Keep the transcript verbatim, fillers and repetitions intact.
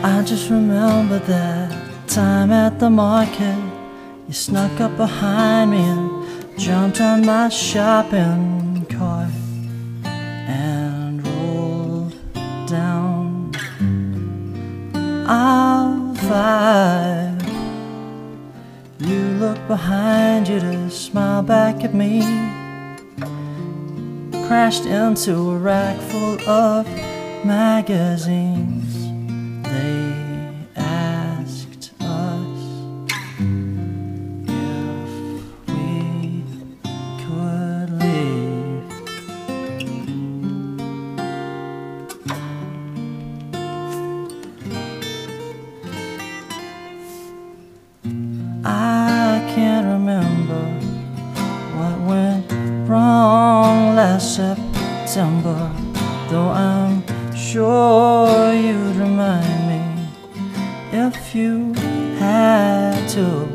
I just remember that time at the market. You snuck up behind me and jumped on my shopping cart and rolled down aisle five. You looked behind you to smile back at me, crashed into a rack full of magazines. They asked us if we could leave. I can't remember what went wrong last September, though I'm sure you'd remind me if you had to.